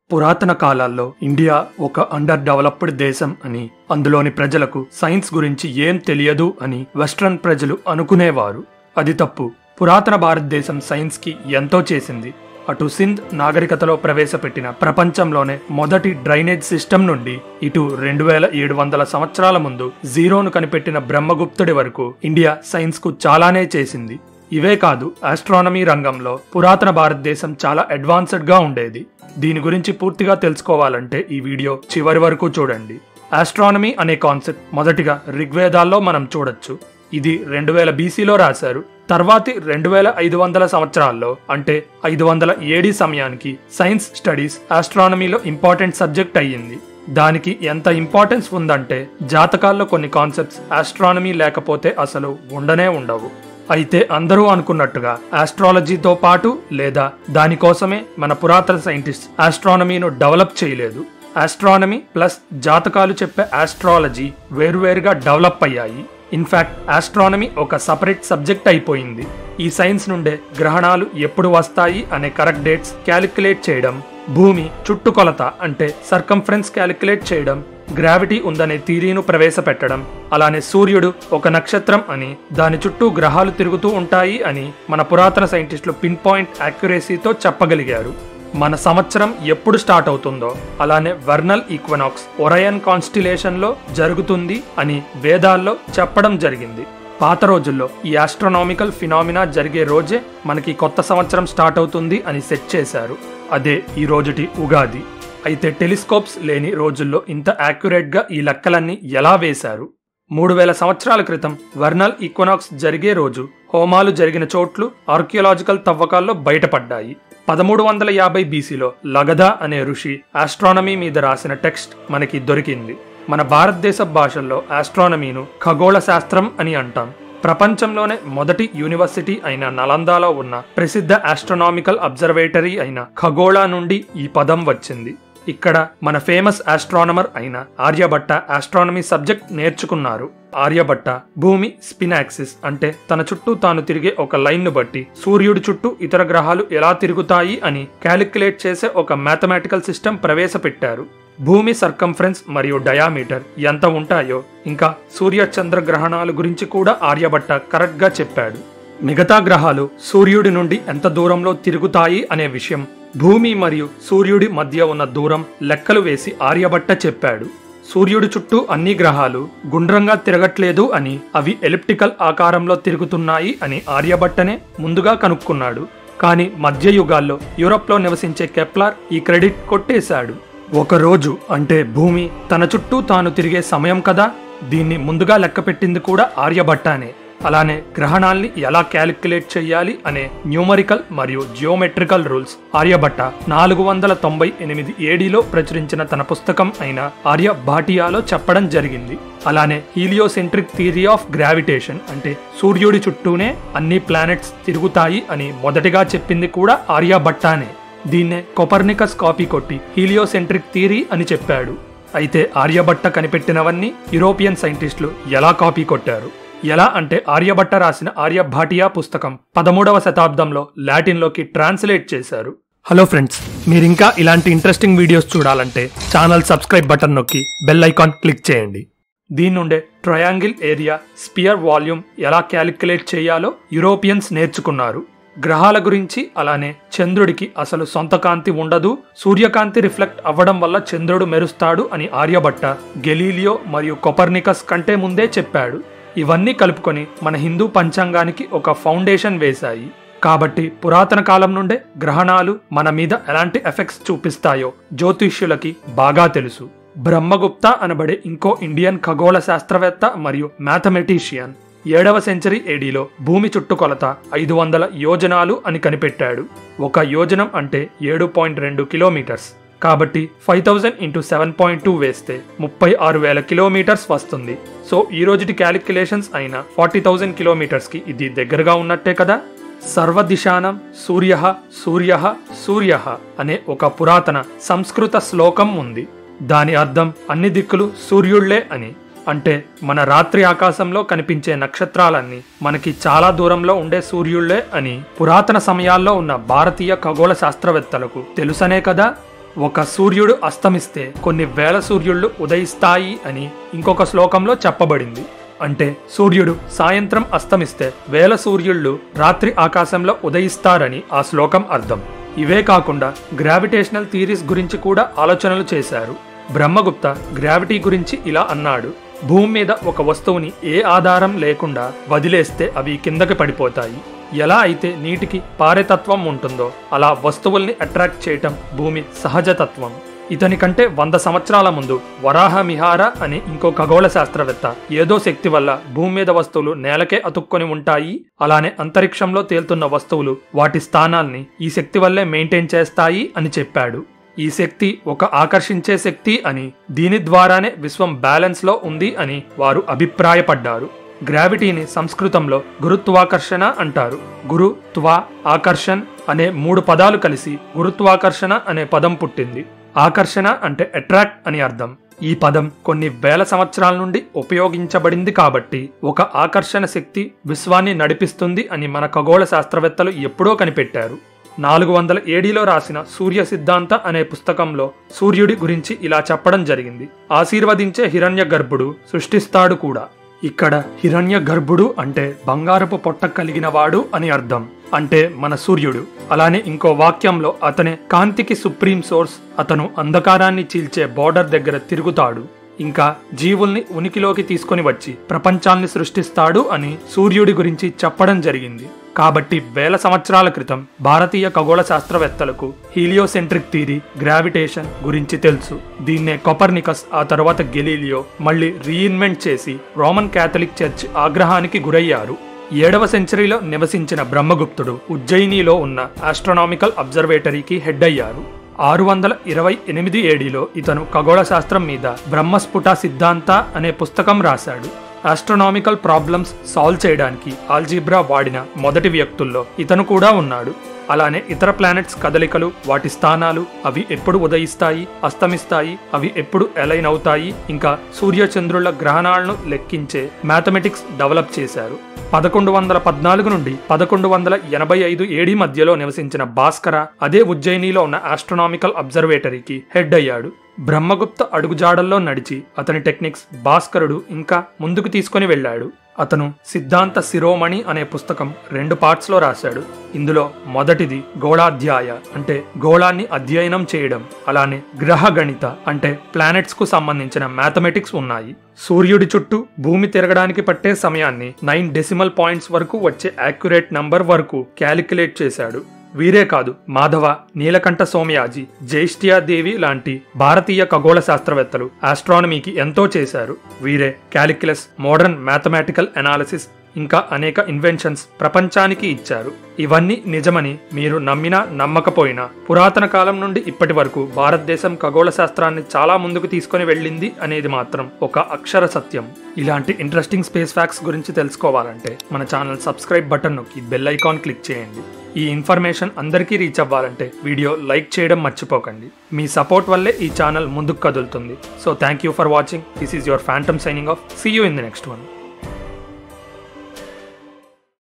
పురాతన కాలాల్లో ఇండియా ఒక అండర్ డెవలప్డ్ దేశం అని, అందులోని ప్రజలకు సైన్స్ గురించి ఏం తెలియదు అని వెస్ట్రన్ ప్రజలు అనుకునేవారు. అది తప్పు. పురాతన భారతదేశం సైన్స్ కి ఎంతో చేసింది. అటు సింధ్ నాగరికతలో ప్రవేశపెట్టిన ప్రపంచంలోనే మొదటి డ్రైనేజ్ సిస్టమ్ నుండి ఇటు 2700 సంవత్సరాల ముందు జీరోను కనిపెట్టిన బ్రహ్మగుప్తుడి వరకు ఇండియా సైన్స్ కు చాలానే చేసింది. ఇవే కాదు, ఆస్ట్రానమీ రంగంలో పురాతన భారతదేశం చాలా అడ్వాన్స్డ్ గా ఉండేది. దీని గురించి పూర్తిగా తెలుసుకోవాలంటే ఈ వీడియో చివరి వరకు చూడండి. ఆస్ట్రానమీ అనే కాన్సెప్ట్ మొదటిగా ఋగ్వేదాల్లో మనం చూడొచ్చు. ఇది 2000 BCలో రాశారు. తర్వాతి 2500 సంవత్సరాల్లో అంటే 500 AD సమయానికి సైన్స్ స్టడీస్ ఆస్ట్రానమీలో ఇంపార్టెంట్ సబ్జెక్ట్ అయ్యింది. దానికి ఎంత ఇంపార్టెన్స్ ఉందంటే జాతకాల్లో కొన్ని కాన్సెప్ట్స్ ఆస్ట్రానమీ లేకపోతే అసలు ఉండనే ఉండవు. అయితే అందరూ అనుకున్నట్టుగా ఆస్ట్రాలజీతో పాటు లేదా దానికోసమే మన పురాతన సైంటిస్ట్ ఆస్ట్రానమీను డెవలప్ చేయలేదు. ఆస్ట్రానమీ ప్లస్ జాతకాలు చెప్పే ఆస్ట్రాలజీ వేరువేరుగా డెవలప్ అయ్యాయి. ఇన్ఫాక్ట్ ఆస్ట్రానమీ ఒక సపరేట్ సబ్జెక్ట్ అయిపోయింది. ఈ సైన్స్ నుండే గ్రహణాలు ఎప్పుడు వస్తాయి అనే కరెక్ట్ డేట్స్ క్యాలిక్యులేట్ చేయడం, భూమి చుట్టుకొలత అంటే సర్కంఫరెన్స్ క్యాలిక్యులేట్ చేయడం, గ్రావిటీ ఉందనే థియరీను ప్రవేశపెట్టడం, అలానే సూర్యుడు ఒక నక్షత్రం అని దాని చుట్టూ గ్రహాలు తిరుగుతూ ఉంటాయి అని మన పురాతన సైంటిస్టులు పిన్ పాయింట్ యాక్యురసీతో చెప్పగలిగారు. మన సంవత్సరం ఎప్పుడు స్టార్ట్ అవుతుందో అలానే వెర్నల్ ఈక్వనాక్స్ ఒరయన్ కాన్స్టిలేషన్ లో జరుగుతుంది అని వేదాల్లో చెప్పడం జరిగింది. పాత రోజుల్లో ఈ ఆస్ట్రోనామికల్ ఫినామినా జరిగే రోజే మనకి కొత్త సంవత్సరం స్టార్ట్ అవుతుంది అని సెట్ చేశారు. అదే ఈ రోజుటి ఉగాది. అయితే టెలిస్కోప్స్ లేని రోజుల్లో ఇంత యాక్యురేట్ గా ఈ లెక్కలన్నీ ఎలా వేశారు? 3000 సంవత్సరాల క్రితం వెర్నల్ ఈక్వనాక్స్ జరిగే రోజు హోమాలు జరిగిన చోట్లు ఆర్కియలాజికల్ తవ్వకాల్లో బయటపడ్డాయి. 1350 BCలో లగధ అనే ఋషి ఆస్ట్రానమీ మీద రాసిన టెక్స్ట్ మనకి దొరికింది. మన భారతదేశ భాషల్లో ఆస్ట్రానమీను ఖగోళ శాస్త్రం అని అంటాం. ప్రపంచంలోనే మొదటి యూనివర్సిటీ అయిన నలందాలో ఉన్న ప్రసిద్ధ ఆస్ట్రానామికల్ అబ్జర్వేటరీ అయిన ఖగోళ నుండి ఈ పదం వచ్చింది. ఇక్కడ మన ఫేమస్ ఆస్ట్రానమర్ అయిన ఆర్యభట్ట ఆస్ట్రానమీ సబ్జెక్ట్ నేర్చుకున్నారు. ఆర్యభట్ట భూమి స్పిన్ యాక్సిస్ అంటే తన చుట్టూ తాను తిరిగే ఒక లైన్ ను బట్టి సూర్యుడి చుట్టూ ఇతర గ్రహాలు ఎలా తిరుగుతాయి అని క్యాలిక్యులేట్ చేసే ఒక మ్యాథమెటికల్ సిస్టమ్ ప్రవేశపెట్టారు. భూమి సర్కంఫరెన్స్ మరియు డయామీటర్ ఎంత ఉంటాయో ఇంకా సూర్య చంద్ర గ్రహణాల గురించి కూడా ఆర్యభట్ట కరెక్ట్ గా చెప్పాడు. మిగతా గ్రహాలు సూర్యుడి నుండి ఎంత దూరంలో తిరుగుతాయి అనే విషయం, భూమి మరియు సూర్యుడి మధ్య ఉన్న దూరం లెక్కలు వేసి ఆర్యభట్ట చెప్పాడు. సూర్యుడి చుట్టూ అన్ని గ్రహాలు గుండ్రంగా తిరగట్లేదు అని, అవి ఎలిప్టికల్ ఆకారంలో తిరుగుతున్నాయి అని ఆర్యభట్టనే ముందుగా కనుక్కున్నాడు. కానీ మధ్య యుగాల్లో యూరప్లో నివసించే కెప్లర్ ఈ క్రెడిట్ కొట్టేశాడు. ఒక రోజు అంటే భూమి తన చుట్టూ తాను తిరిగే సమయం కదా, దీన్ని ముందుగా లెక్క పెట్టింది కూడా ఆర్యభట్టనే. అలానే గ్రహణాల్ని ఎలా క్యాలిక్యులేట్ చేయాలి అనే న్యూమరికల్ మరియు జియోమెట్రికల్ రూల్స్ ఆర్యభట్ట 498 ADలో ప్రచురించిన తన పుస్తకం అయిన ఆర్యభాటియాలో చెప్పడం జరిగింది. అలానే హీలియోసెంట్రిక్ థియరీ ఆఫ్ గ్రావిటేషన్ అంటే సూర్యుడి చుట్టూనే అన్ని ప్లానెట్స్ తిరుగుతాయి అని మొదటిగా చెప్పింది కూడా ఆర్యభట్టనే. దీన్నే కోపర్నికస్ కాపీ కొట్టి హీలియోసెంట్రిక్ థియరీ అని చెప్పాడు. అయితే ఆర్యభట్ట కనిపెట్టినవన్నీ యూరోపియన్ సైంటిస్టులు ఎలా కాపీ కొట్టారు? ఎలా అంటే ఆర్యభట్ట రాసిన ఆర్యభాటియా పుస్తకం 13వ శతాబ్దంలో లాటిన్లోకి ట్రాన్స్లేట్ చేశారు. హలో ఫ్రెండ్స్, మీరు ఇంకా ఇలాంటి ఇంట్రెస్టింగ్ వీడియోస్ చూడాలంటే ఛానల్ సబ్స్క్రైబ్ బటన్ నొక్కి బెల్ ఐకాన్ క్లిక్ చేయండి. దీని నుండే ట్రయాంగిల్ ఏరియా, స్పియర్ వాల్యూమ్ ఎలా క్యాలిక్యులేట్ చేయాలో యూరోపియన్స్ నేర్చుకున్నారు. గ్రహాల గురించి అలానే చంద్రుడికి అసలు సొంత కాంతి ఉండదు, సూర్యకాంతి రిఫ్లెక్ట్ అవ్వడం వల్ల చంద్రుడు మెరుస్తాడు అని ఆర్యభట్ట గెలీలియో మరియు కోపర్నికస్ కంటే ముందే చెప్పాడు. ఇవన్నీ కలుపుకొని మన హిందూ పంచాంగానికి ఒక ఫౌండేషన్ వేశాయి. కాబట్టి పురాతన కాలం నుండే గ్రహణాలు మన మీద ఎలాంటి ఎఫెక్ట్స్ చూపిస్తాయో జ్యోతిష్యులకి బాగా తెలుసు. బ్రహ్మగుప్త అనబడే ఇంకో ఇండియన్ ఖగోళ శాస్త్రవేత్త మరియు మ్యాథమెటీషియన్ 7వ సెంచరీ ADలో భూమి చుట్టుకొలత 500 యోజనాలు అని కనిపెట్టాడు. ఒక యోజనం అంటే 7.2 కిలోమీటర్స్. కాబట్టి 5000 × 7.2 వేస్తే 36,000 కిలోమీటర్స్ వస్తుంది. సో ఈ రోజుటి క్యాలిక్యులేషన్స్ అయిన 40,000 కిలోమీటర్స్ కి ఇది దగ్గరగా ఉన్నట్టే కదా. సర్వదిశానం సూర్యః సూర్యః సూర్యః అనే ఒక పురాతన సంస్కృత శ్లోకం ఉంది. దాని అర్థం అన్ని దిక్కులు సూర్యుళ్లే అని. అంటే మన రాత్రి ఆకాశంలో కనిపించే నక్షత్రాలన్నీ మనకి చాలా దూరంలో ఉండే సూర్యుళ్లే అని పురాతన సమయాల్లో ఉన్న భారతీయ ఖగోళ శాస్త్రవేత్తలకు తెలుసనే కదా. ఒక సూర్యుడు అస్తమిస్తే కొన్ని వేల సూర్యుళ్ళు ఉదయిస్తాయి అని ఇంకొక శ్లోకంలో చెప్పబడింది. అంటే సూర్యుడు సాయంత్రం అస్తమిస్తే వేల సూర్యుళ్ళు రాత్రి ఆకాశంలో ఉదయిస్తారని ఆ శ్లోకం అర్థం. ఇవే కాకుండా గ్రావిటేషనల్ థియరీస్ గురించి కూడా ఆలోచనలు చేశారు. బ్రహ్మగుప్త గ్రావిటీ గురించి ఇలా అన్నాడు: భూమి మీద ఒక వస్తువుని ఏ ఆధారం లేకుండా వదిలేస్తే అవి కిందకి పడిపోతాయి. ఎలా అయితే నీటికి పారేతత్వం ఉంటుందో అలా వస్తువుల్ని అట్రాక్ట్ చేయటం భూమి సహజతత్వం. ఇతని కంటే 100 సంవత్సరాల ముందు వరాహమిహార అనే ఇంకో ఖగోళ శాస్త్రవేత్త ఏదో శక్తి వల్ల భూమి మీద వస్తువులు నేలకే అతుక్కొని ఉంటాయి, అలానే అంతరిక్షంలో తేలుతున్న వస్తువులు వాటి స్థానాల్ని ఈ శక్తి వల్లే మెయింటైన్ చేస్తాయి అని చెప్పాడు. ఈ శక్తి ఒక ఆకర్షించే శక్తి అని, దీని ద్వారానే విశ్వం బ్యాలెన్స్ లో ఉంది అని వారు అభిప్రాయపడ్డారు. గ్రావిటీని సంస్కృతంలో గురుత్వాకర్షణ అంటారు. గురు, త్వ, ఆకర్షణ్ అనే 3 పదాలు కలిసి గురుత్వాకర్షణ అనే పదం పుట్టింది. ఆకర్షణ అంటే అట్రాక్ట్ అని అర్థం. ఈ పదం కొన్ని వేల సంవత్సరాల నుండి ఉపయోగించబడింది కాబట్టి ఒక ఆకర్షణ శక్తి విశ్వాన్ని నడిపిస్తుంది అని మన ఖగోళ శాస్త్రవేత్తలు ఎప్పుడో కనిపెట్టారు. 400 ఏడీలో రాసిన సూర్య సిద్ధాంత అనే పుస్తకంలో సూర్యుడి గురించి ఇలా చెప్పడం జరిగింది: ఆశీర్వదించే హిరణ్య గర్భుడు సృష్టిస్తాడు కూడా. ఇక్కడ హిరణ్య గర్భుడు అంటే బంగారపు పొట్ట కలిగిన వాడు అని అర్థం. అంటే మన సూర్యుడు. అలానే ఇంకో వాక్యంలో అతనే కాంతికి సుప్రీం సోర్స్, అతను అంధకారాన్ని చీల్చే బోర్డర్ దగ్గర తిరుగుతాడు, ఇంకా జీవుల్ని ఉనికిలోకి తీసుకొని వచ్చి ప్రపంచాన్ని సృష్టిస్తాడు అని సూర్యుడి గురించి చెప్పడం జరిగింది. కాబట్టి వేల సంవత్సరాల క్రితం భారతీయ ఖగోళ శాస్త్రవేత్తలకు హీలియోసెంట్రిక్ థియరీ, గ్రావిటేషన్ గురించి తెలుసు. దీన్నే కొపర్నికస్, ఆ తర్వాత గెలీలియో మళ్ళీ రీఇన్వెంట్ చేసి రోమన్ క్యాథలిక్ చర్చ్ ఆగ్రహానికి గురయ్యారు. 7వ సెంచరీలో నివసించిన బ్రహ్మగుప్తుడు ఉజ్జయినిలో ఉన్న ఆస్ట్రానామికల్ అబ్జర్వేటరీకి హెడ్ అయ్యారు. 628 ఏడీలో ఇతను ఖగోళ శాస్త్రం మీద బ్రహ్మస్ఫుట సిద్ధాంత అనే పుస్తకం రాశాడు. ఆస్ట్రానామికల్ ప్రాబ్లమ్స్ సాల్వ్ చేయడానికి ఆల్జీబ్రా వాడిన మొదటి వ్యక్తుల్లో ఇతను కూడా ఉన్నాడు. అలానే ఇతర ప్లానెట్స్ కదలికలు, వాటి స్థానాలు, అవి ఎప్పుడు ఉదయిస్తాయి, అస్తమిస్తాయి, అవి ఎప్పుడు అలైన్ అవుతాయి, ఇంకా సూర్యచంద్రుల గ్రహణాలను లెక్కించే మ్యాథమెటిక్స్ డెవలప్ చేశారు. 1114 నుండి 1185 ఏడీ మధ్యలో నివసించిన భాస్కర అదే ఉజ్జయినిలో ఉన్న ఆస్ట్రానామికల్ అబ్జర్వేటరీకి హెడ్ అయ్యాడు. బ్రహ్మగుప్త అడుగుజాడల్లో నడిచి అతని టెక్నిక్స్ భాస్కరుడు ఇంకా ముందుకు తీసుకొని వెళ్ళాడు. అతను సిద్ధాంత శిరోమణి అనే పుస్తకం 2 పార్ట్స్ లో రాశాడు. ఇందులో మొదటిది గోళాధ్యాయ అంటే గోళాన్ని అధ్యయనం చేయడం, అలానే గ్రహ గణిత అంటే ప్లానెట్స్ కు సంబంధించిన మ్యాథమెటిక్స్ ఉన్నాయి. సూర్యుడి చుట్టూ భూమి తిరగడానికి పట్టే సమయాన్ని 9 డెసిమల్ పాయింట్స్ వరకు వచ్చే యాక్యురేట్ నంబర్ వరకు క్యాలిక్యులేట్ చేశాడు. వీరే కాదు, మాధవ, నీలకంఠ సోమయాజి, జైష్ఠ్యాదేవి లాంటి భారతీయ ఖగోళ శాస్త్రవేత్తలు ఆస్ట్రానమీకి ఎంతో చేశారు. వీరే క్యాలిక్యులస్, మోడర్న్ మ్యాథమెటికల్ అనాలిసిస్ ఇంకా అనేక ఇన్వెన్షన్స్ ప్రపంచానికి ఇచ్చారు. ఇవన్నీ నిజమని మీరు నమ్మినా నమ్మకపోయినా పురాతన కాలం నుండి ఇప్పటి వరకు భారతదేశం ఖగోళ శాస్త్రాన్ని చాలా ముందుకు తీసుకొని వెళ్ళింది అనేది మాత్రం ఒక అక్షర సత్యం. ఇలాంటి ఇంట్రెస్టింగ్ స్పేస్ ఫ్యాక్ట్స్ గురించి తెలుసుకోవాలంటే మన ఛానల్ సబ్స్క్రైబ్ బటన్ నొక్కి బెల్ ఐకాన్ క్లిక్ చేయండి. ఈ ఇన్ఫర్మేషన్ అందరికీ రీచ్ అవ్వాలంటే వీడియో లైక్ చేయడం మర్చిపోకండి. మీ సపోర్ట్ వల్లే ఈ ఛానల్ ముందుకు కదులుతుంది. So thank you for watching. This is your Phantom signing off. See you in the next one.